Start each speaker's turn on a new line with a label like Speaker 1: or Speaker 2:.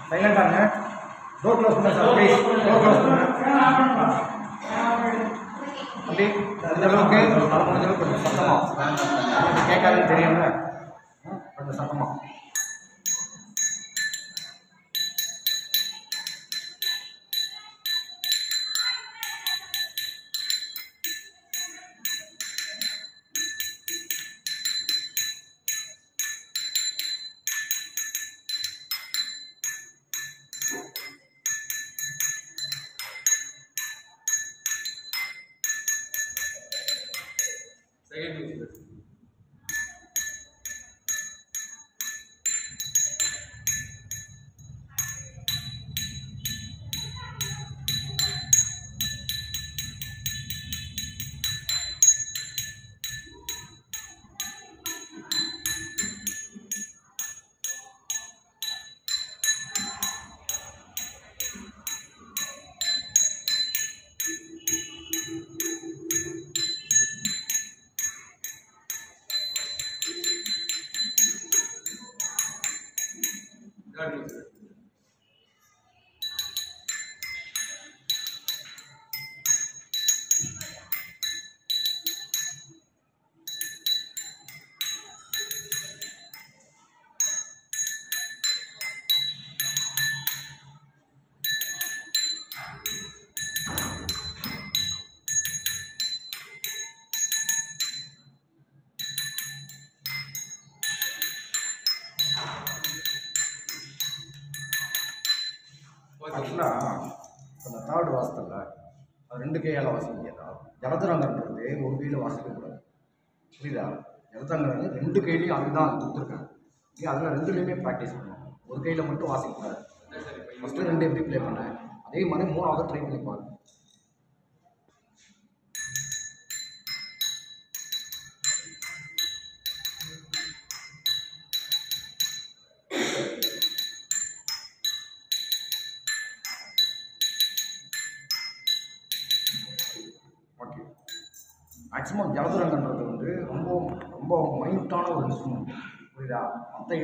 Speaker 1: சைலண்டா இருங்க. Door close பண்ணுங்க சார் ப்ளீஸ். டோர் க்ளோஸ் பண்ணுங்க. அப்படி இந்த அளவுக்கு அது முடிஞ்ச அளவுக்கு கொஞ்சம் சத்தமா கேட்காதுன்னு தெரியும்ல, கொஞ்சம் சத்தமா. ஆக்சுவலாக அந்த தேர்ட் வாசத்தில் அது 2 கையால் வாசிக்க முடியாதா? ஜலதரங்கன்றது ஒரு கையில் வாசிக்கக்கூடாது, புரியுதா? ஜலதரங்கிறது 2 கையிலையும் அதுதான் கொடுத்துருக்காங்க. அதில் 2லேயுமே ப்ராக்டிஸ் பண்ணணும். ஒரு கையில் மட்டும் வாசிக்கக்கூடாது. ஃபஸ்ட்டு 2 எப்படி ப்ளே பண்ணேன், அதே மாதிரி 3ஆவது ட்ரை பண்ணி பாருங்க. ஓகே, மேக்ஸிமம் ஜலதரங்கன்றது ரொம்ப ரொம்ப மைனூட்டான ஒரு இன்ஸ்ட்ருமெண்ட், புரியுதா? மற்ற